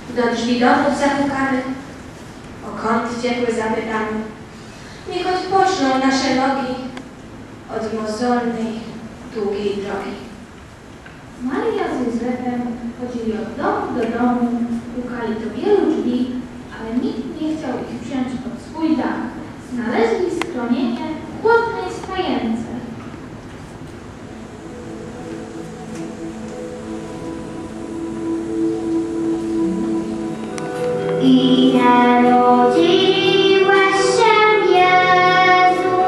Do drzwi domów zapukamy, o kąt ciepły zapytamy. Niech odpoczną nasze nogi od mozolnej, długiej drogi. Maria z Józefem chodzili od domu do domu, pukali do wielu drzwi, ale nikt nie chciał ich wziąć pod swój dach. Znaleźli schronienie w chłodnej stajence. I narodziłeś się, Jezu,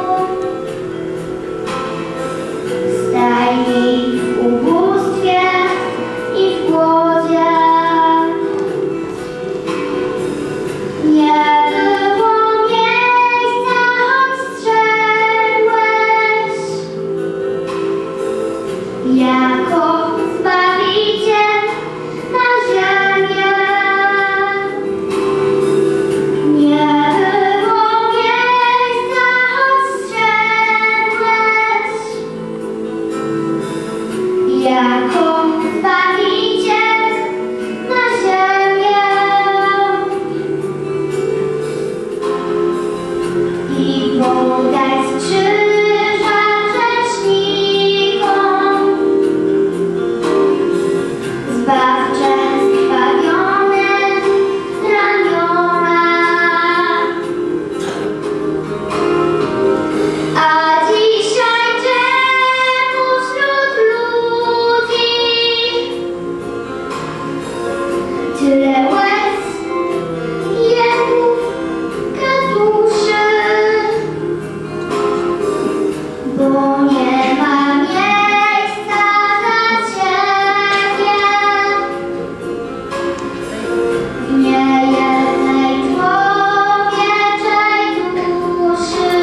w stajni, w ubóstwie i w głodzie. Nie było miejsca, ostrzegłeś, jako Zbawiciel na ziemię. Jako Zbawiciel na ziemię i podaj z krzyża grzesznikom zbawcze zbawione ramiona. A dzisiaj czemu wśród ludzi tyle łez, jęków, katuszy, bo nie ma miejsca dla Ciebie w niejednej człowieczej duszy.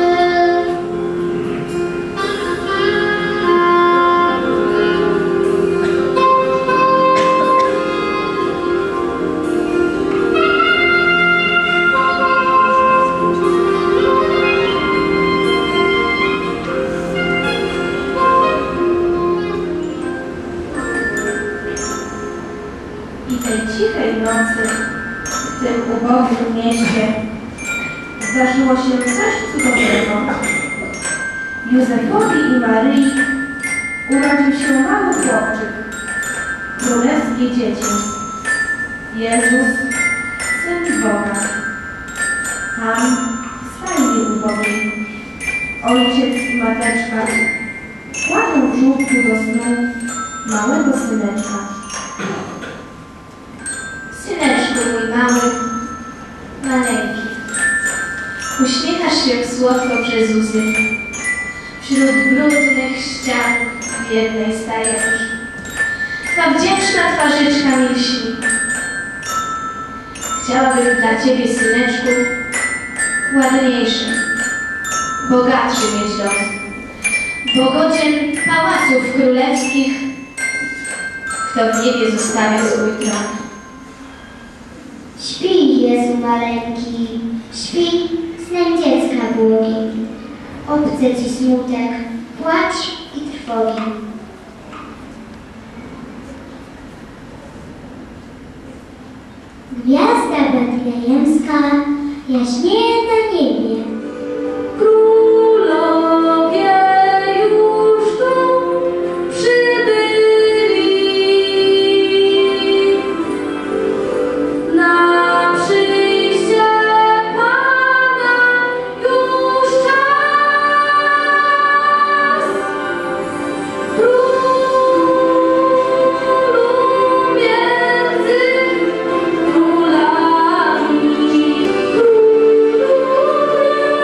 I tej cichej nocy w tym ubogim mieście zdarzyło się coś cudownego. Józefowi i Maryi urodził się mały chłopczyk, królewskie dziecię, Jezus, Syn Boga. Tam, w stajni ubogiej, ojciec i mateczka kładą w żółtku do snu małego syneczka. Syneczku mój mały, maleńki, uśmiechasz się słodko przez łzy. Wśród brudnych ścian biednej stajesz. Ta wdzięczna twarzyczka mi lśni. Chciałabym dla Ciebie, syneczku, ładniejszy, bogatszy mieć dom, bo godzien pałaców królewskich, kto w niebie zostawia swój tron. Śpi, Jezu maleńki, śpi snem dziecka błogi. Obce Ci smutek, płacz i trwogi. Gwiazda betlejemska jaśnieje na niebie. Królowie już tu przybyli, na przyjście Pana już czas. Królu między królami, królu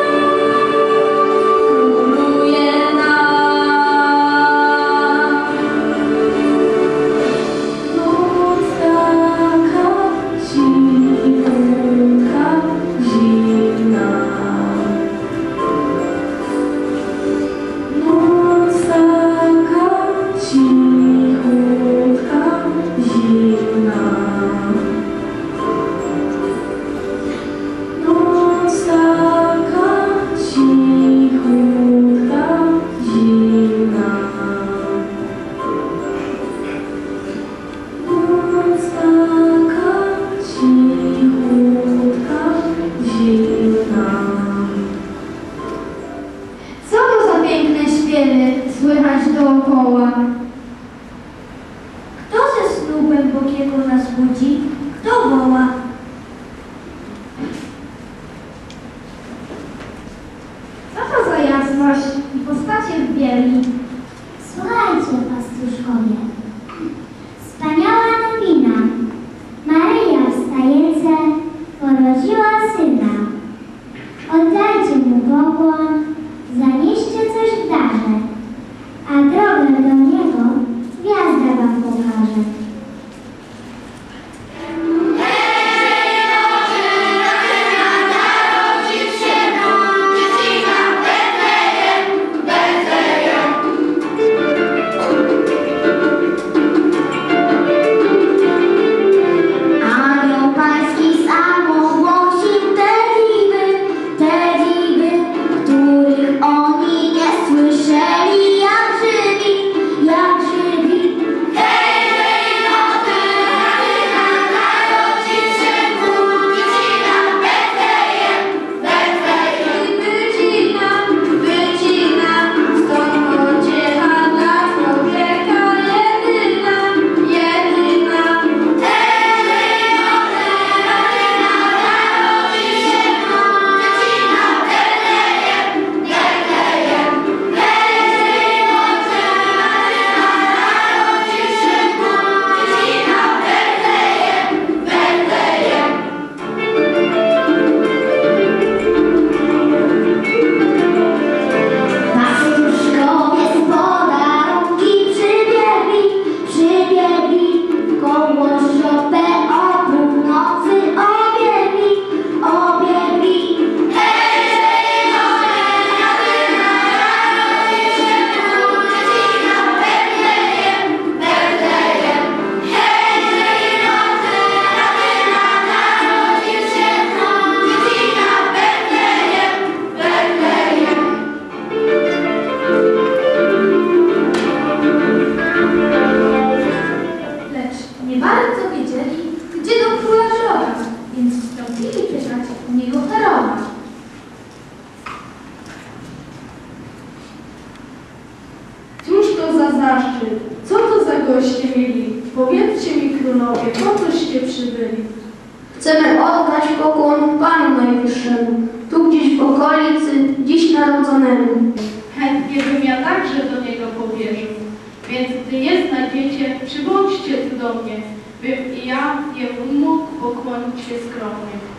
głębokiego nas budzi? Kto woła? Co to za jasność i postacie w bieli? Słuchajcie, pastuszkowie. Wspaniała nowina. Maryja w stajence porodziła syna. Oddajcie mu pokłon, zanieście coś w darze, a drogę do niego gwiazda wam pokaże. Co to za goście mieli? Powiedzcie mi, królowie, po coście przybyli? Chcemy oddać pokłon Panu Najwyższemu, tu gdzieś w okolicy, dziś narodzonemu. Chętnie bym ja także do niego powierzył. Więc gdy je znajdziecie, przybądźcie tu do mnie, bym i ja jemu mógł pokłonić się skromnie.